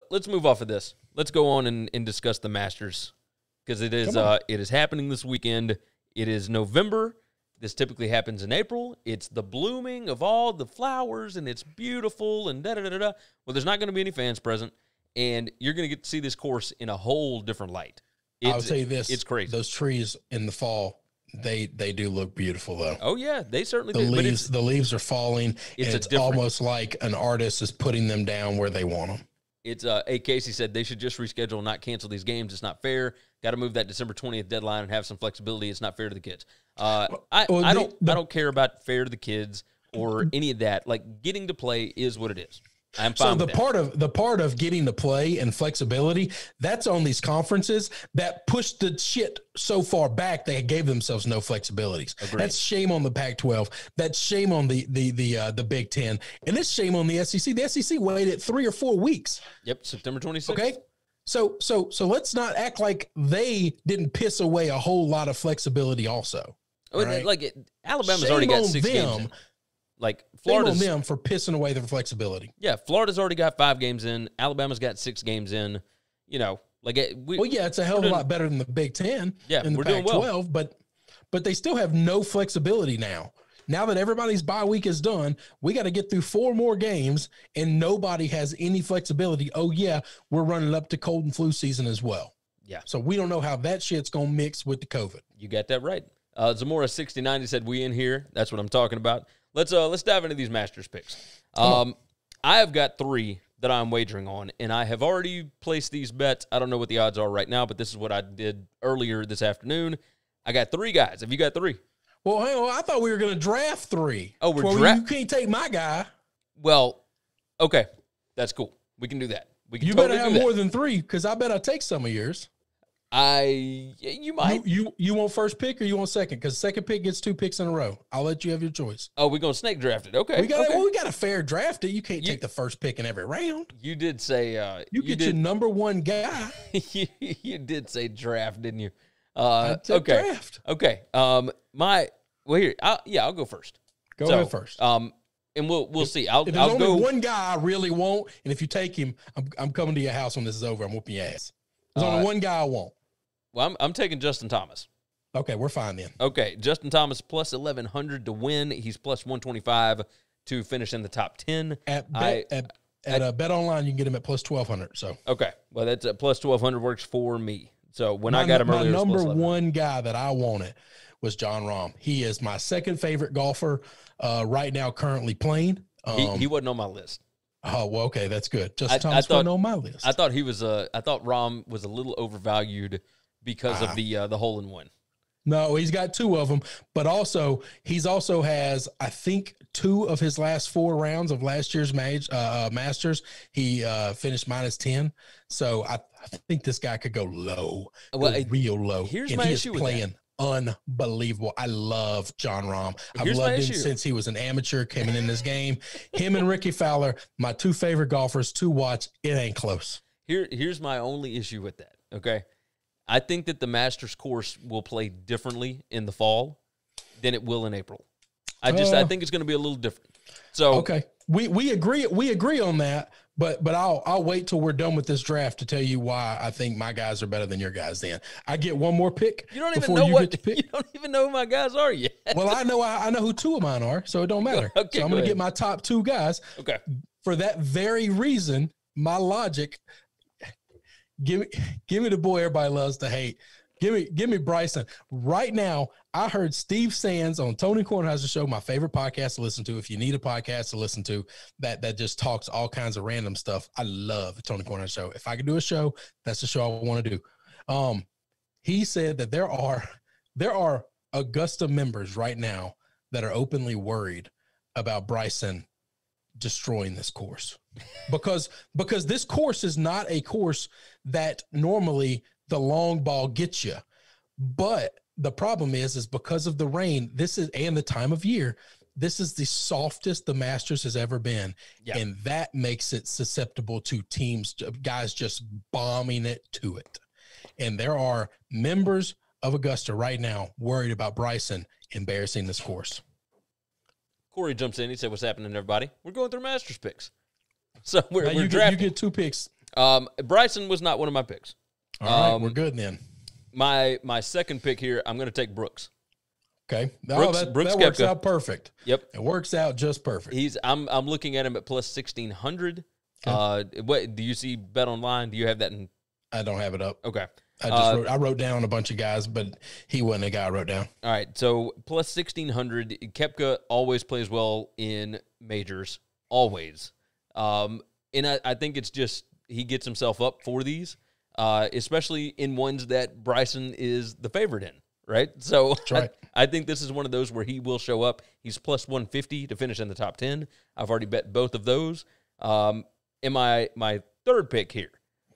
let's move off of this. Let's go on and discuss the Masters because it is happening this weekend. It is November. This typically happens in April. It's the blooming of all the flowers, and it's beautiful, and da-da-da-da-da. Well, there's not going to be any fans present, and you're going to get to see this course in a whole different light. I'll tell you this. It's crazy. Those trees in the fall, they do look beautiful, though. Oh, yeah, they certainly do. The leaves are falling, it's almost like an artist is putting them down where they want them. It's Casey said they should just reschedule and not cancel these games. It's not fair. Got to move that December 20th deadline and have some flexibility. It's not fair to the kids. I don't care about fair to the kids or any of that. Like, getting to play is what it is. I'm fine with that. The part of getting to play and flexibility, that's on these conferences that pushed the shit so far back they gave themselves no flexibilities. Agreed. That's shame on the Pac-12. That's shame on the Big Ten, and it's shame on the SEC. The SEC waited 3 or 4 weeks. Yep, September 26th. Okay, so let's not act like they didn't piss away a whole lot of flexibility. Also, right? Alabama's already got 6 games in. Like, Florida's them for pissing away their flexibility. Yeah, Florida's already got 5 games in. Alabama's got 6 games in. You know, it's a hell of a lot better than the Big Ten. Yeah, and the we're doing Pac-12, well. but they still have no flexibility now. Now that everybody's bye week is done, we got to get through 4 more games, and nobody has any flexibility. Oh yeah, we're running up to cold and flu season as well. Yeah, so we don't know how that shit's gonna mix with the COVID. You got that right. Zamora 6090 said we in here. That's what I'm talking about. Let's dive into these Masters picks. I have got 3 that I'm wagering on, and I have already placed these bets. I don't know what the odds are right now, but this is what I did earlier this afternoon. I got 3 guys. Have you got 3? Well, hang on. I thought we were going to draft 3. Oh, you can't take my guy. Well, okay, that's cool. We can do that. You better have more than 3, because I bet I take some of yours. You might. You want first pick or you want second? Because second pick gets 2 picks in a row. I'll let you have your choice. Oh, we're gonna snake draft it. Okay. We got a fair draft it. You can't take the first pick in every round. You did say you get your number 1 guy. you did say draft, didn't you? Okay. Draft. Okay. I'll go first. Go ahead first. And we'll see. I'll there's only one guy I really want, and if you take him, I'm coming to your house when this is over. I'm whooping your ass. There's only one guy I want. Well, I'm taking Justin Thomas. Okay, we're fine then. Okay, Justin Thomas plus 1,100 to win. He's plus 125 to finish in the top 10. At Bet Online, you can get him at plus 1,200. So okay, well that's plus 1,200 works for me. So when I got him earlier, my number 1 guy that I wanted was Jon Rahm. He is my second favorite golfer right now, currently playing. He wasn't on my list. Oh, well, okay, that's good. Justin Thomas wasn't on my list. I thought Rahm was a little overvalued because of the hole-in-one. No, he's got 2 of them, but he's also has, I think, 2 of his last 4 rounds of last year's Masters. He finished minus 10. So I think this guy could go low, real low. Here's my issue with that. Unbelievable. I love Jon Rahm. I've loved him since he was an amateur coming in this game. Him and Ricky Fowler, my 2 favorite golfers to watch. It ain't close. Here's my only issue with that, okay? I think that the Masters course will play differently in the fall than it will in April. I think it's going to be a little different. So okay, we agree on that. But I'll wait till we're done with this draft to tell you why I think my guys are better than your guys. Then I get one more pick. You don't even know you don't even know who my guys are yet. Well, I know who 2 of mine are, so it don't matter. Okay, so I'm going to get my top 2 guys. Okay. For that very reason, my logic. Give me the boy everybody loves to hate. Give me Bryson. Right now, I heard Steve Sands on Tony Kornheiser's show, my favorite podcast to listen to. If you need a podcast to listen to that just talks all kinds of random stuff, I love the Tony Kornheiser show. If I could do a show, that's the show I want to do. He said that there are Augusta members right now that are openly worried about Bryson destroying this course because this course is not a course that normally the long ball gets you. But the problem is because of the rain, and the time of year, this is the softest the Masters has ever been. Yeah. And that makes it susceptible to guys just bombing it to it. And there are members of Augusta right now worried about Bryson embarrassing this course. Corey jumps in. He said, "What's happening, everybody? We're going through Masters picks." So we're you drafting. You get 2 picks. Bryson was not one of my picks. All right, we're good then. My second pick here, I'm going to take Brooks. Okay, Brooks that works out perfect. Yep, it works out just perfect. I'm looking at him at plus 1,600. Okay. What do you see? Bet Online? Do you have that in? I don't have it up. Okay. I wrote down a bunch of guys, but he wasn't a guy I wrote down. All right, so plus 1,600. Koepka always plays well in majors, always. And I think it's just he gets himself up for these, especially in ones that Bryson is the favorite in, right? So that's right. I think this is one of those where he will show up. He's plus 150 to finish in the top 10. I've already bet both of those. In my third pick here,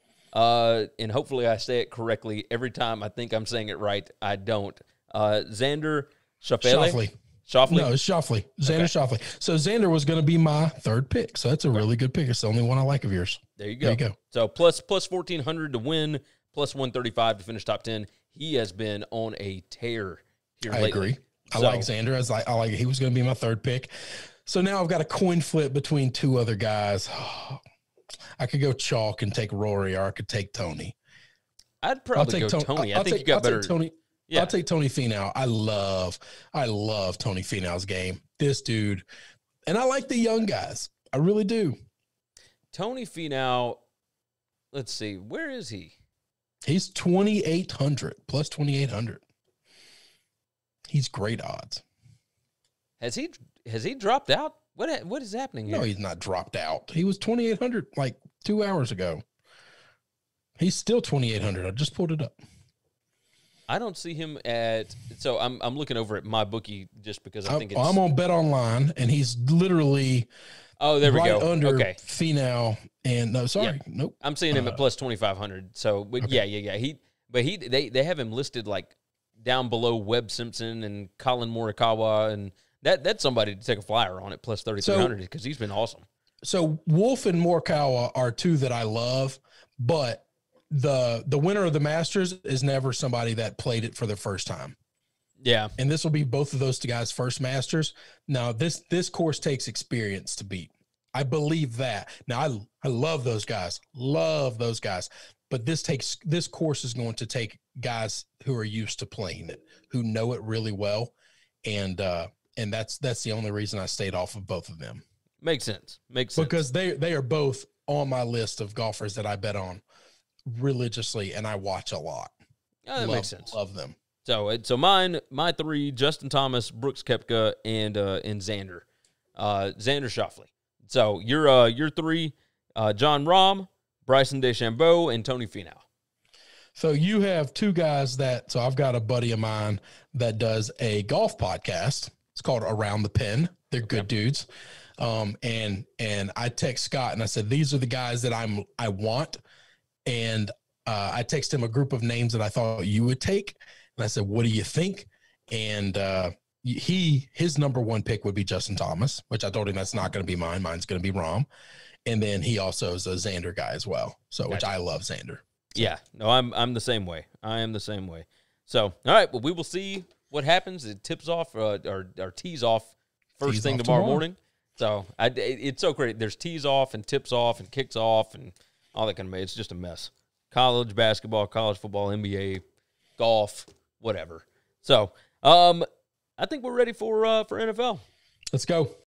and hopefully I say it correctly every time I think I'm saying it right. I don't. Xander Schauffele. Schauffele? No, it's Schauffele. Xander Schauffele. So Xander was going to be my third pick. So that's a really good pick. It's the only one I like of yours. There you go. So plus 1,400 to win, plus 135 to finish top 10. He has been on a tear here lately. I agree. I like Xander. I like he was going to be my third pick. So now I've got a coin flip between two other guys. I could go chalk and take Rory, or I could take Tony. I'd probably go Tony. I think you got better. Tony. Yeah. I'll take Tony Finau. I love Tony Finau's game. This dude, and I like the young guys. I really do. Tony Finau. Let's see, where is he? He's 2,800 plus 2,800. He's great odds. Has he dropped out? What is happening here? No, he's not dropped out. He was 2,800 like 2 hours ago. He's still 2,800. I just pulled it up. I don't see him at. So I'm looking over at my bookie just because I think it's. I'm on Bet Online, and he's literally. Oh, there we go. Under Finau, and no, sorry, nope. I'm seeing him at plus 2,500. So, but yeah. They have him listed like down below Webb Simpson and Colin Morikawa, and that's somebody to take a flyer on at plus 3,300 because he's been awesome. So Wolf and Morikawa are two that I love, but the winner of the Masters is never somebody that played it for the first time. Yeah. And this will be both of those guys' first Masters. Now, this course takes experience to beat. I believe that. Now, I love those guys. But this course is going to take guys who are used to playing it, who know it really well. And that's the only reason I stayed off of both of them. Makes sense. Because they are both on my list of golfers that I bet on religiously, and I watch a lot. Oh, that makes sense. Love them. So my three: Justin Thomas, Brooks Koepka, and Xander Schauffele. So your three: Jon Rahm, Bryson DeChambeau, and Tony Finau. So you have two guys so I've got a buddy of mine that does a golf podcast. It's called Around the Pin. They're good dudes. And I text Scott and I said, these are the guys that I want. And I texted him a group of names that I thought you would take. And I said, what do you think? And his number one pick would be Justin Thomas, which I told him that's not going to be mine. Mine's going to be Rahm. And then he also is a Xander guy as well. So, which I love Xander. Yeah, no, I'm the same way. I am the same way. So, all right, well, we will see what happens. It tips off or tees off first thing tomorrow morning. So it's so great. There's tees off and tips off and kicks off and all that kind of mess. It's just a mess. College basketball, college football, NBA, golf, whatever. So I think we're ready for NFL. Let's go.